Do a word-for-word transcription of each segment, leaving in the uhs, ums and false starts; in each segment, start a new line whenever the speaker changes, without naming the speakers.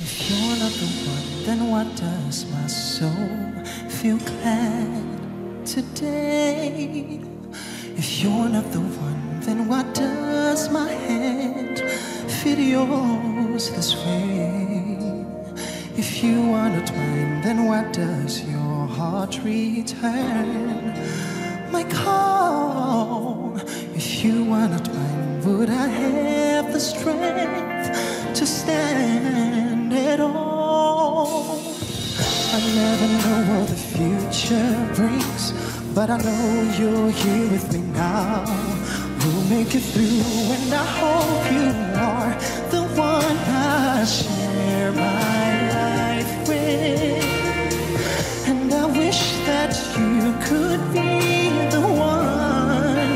If you're not the one, then what does my soul feel glad today? If you're not the one, then what does my hand fit yours this way? If you are not mine, then what does your heart return my call? If you are not mine, would I have the strength to stand at all? I never know what the future brings, but I know you're here with me now. We'll make it through, and I hope you are the one I share my life with. And I wish that you could be the one.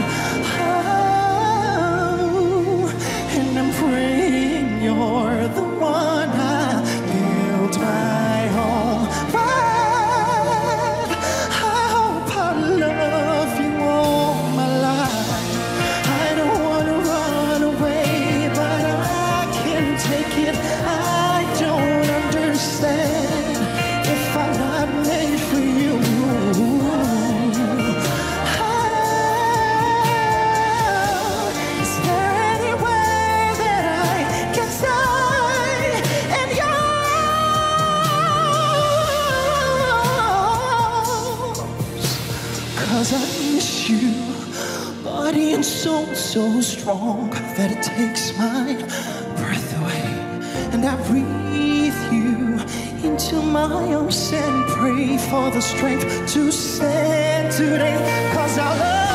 Oh, and I'm praying you're the one I build my home. But I hope I love you all my life. I don't want to run away, but I can't take it. I don't understand if I'm not made for you. Oh, is there any way that I can stay in yours? 'Cause I miss you, body and soul so strong that it takes my breath away. And I breathe you into my arms and pray for the strength to stand today. 'Cause I love